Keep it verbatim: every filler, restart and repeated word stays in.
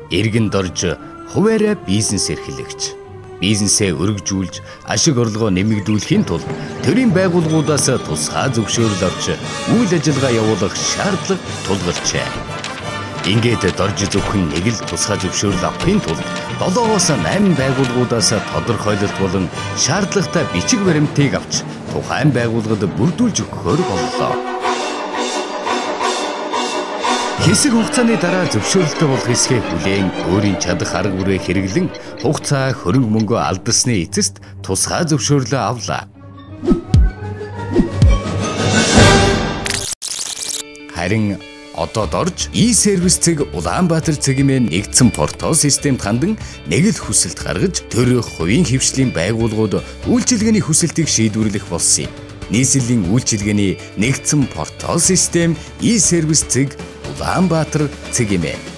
Иргэн дорж хуваарай бизнес эрхлэгч. Бизнесээ өргөжүүлж, ашиг орлогоо нэмэгдүүлэхийн тулд төрийн байгууллагуудаас тусгай зөвшөөрөл авч үйл ажиллагаа явуулах шаардлага тулгарчээ. Ингээд дорж зөвхөн нэг л тусгай зөвшөөрөл авахын тулд долоогоос найман байгууллагуудаас тодорхойлолт болон шаардлагатай бичиг баримтыг авч тухайн байгууллагад бүрдүүлж өгөхөөр боллоо. Хэсэг хугацааны дараа зөвшөөрөлтэй болох хэсгээ хүлээн өөрийн чадах арга бүрээ хэрэглэн хугацаа хөрөнгө мөнгөө алдсны эцэст тусгай зөвшөөрлөө авлаа. Харин одоо дорж e-сервис цэг Улаанбаатар цэгийн нэгдсэн портал системд хандан нэг л хүсэлт гаргаж төр хувийн хвшлийн байгууллагууд үйлчилгээний хүсэлтийг шийдвэрлэх болсон юм. Нийслэлийн үйлчилгээний нэгдсэн портал систем e-сервис цэг Улаанбаатар цэгийн